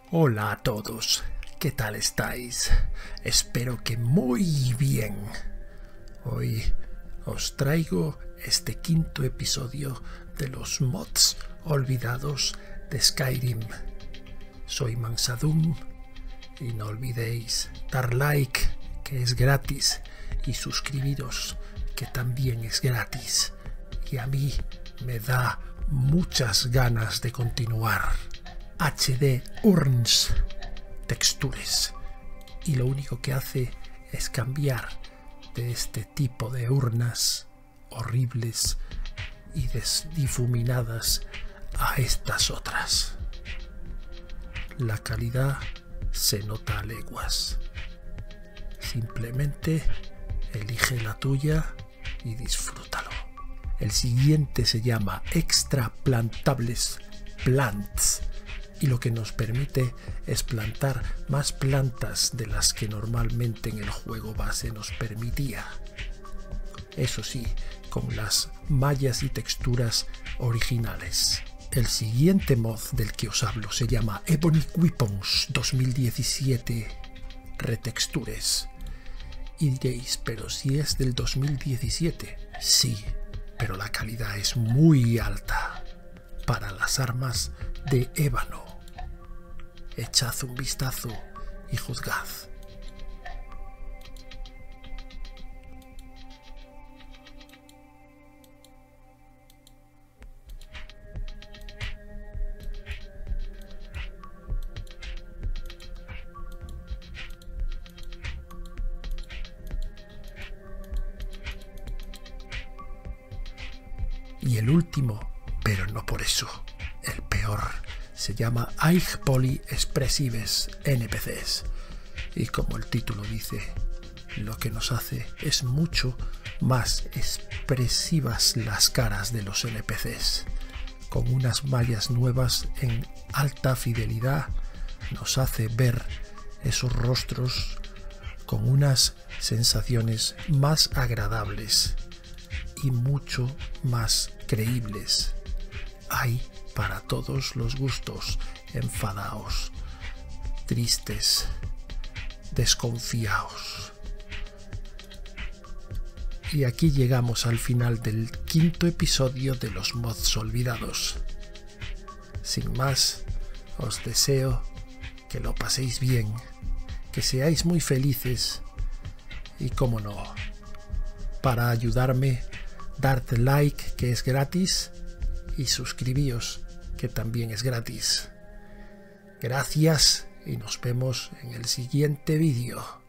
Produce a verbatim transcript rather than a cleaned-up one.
Hola a todos, ¿qué tal estáis? Espero que muy bien. Hoy os traigo este quinto episodio de los mods olvidados de Skyrim. Soy Mansadum y no olvidéis dar like, que es gratis, y suscribiros, que también es gratis. Y a mí me da muchas ganas de continuar. H D Urns Textures, y lo único que hace es cambiar de este tipo de urnas horribles y difuminadas a estas otras. La calidad se nota a leguas. Simplemente elige la tuya y disfrútalo. El siguiente se llama Extra Plantables Plants, y lo que nos permite es plantar más plantas de las que normalmente en el juego base nos permitía. Eso sí, con las mallas y texturas originales. El siguiente mod del que os hablo se llama Ebony Weapons dos mil diecisiete Retextures. Y diréis, pero si es del dos mil diecisiete. Sí, pero la calidad es muy alta para las armas de ébano. Echad un vistazo y juzgad. Y el último, pero no por eso el peor, se llama High Poly Expressives N P Cs, y como el título dice, lo que nos hace es mucho más expresivas las caras de los N P Cs. Con unas mallas nuevas en alta fidelidad nos hace ver esos rostros con unas sensaciones más agradables y mucho más creíbles. Hay para todos los gustos, enfadaos, tristes, desconfiaos. Y aquí llegamos al final del quinto episodio de los mods olvidados. Sin más, os deseo que lo paséis bien, que seáis muy felices y, como no, para ayudarme, dad like, que es gratis, y suscribíos, que también es gratis. Gracias y nos vemos en el siguiente vídeo.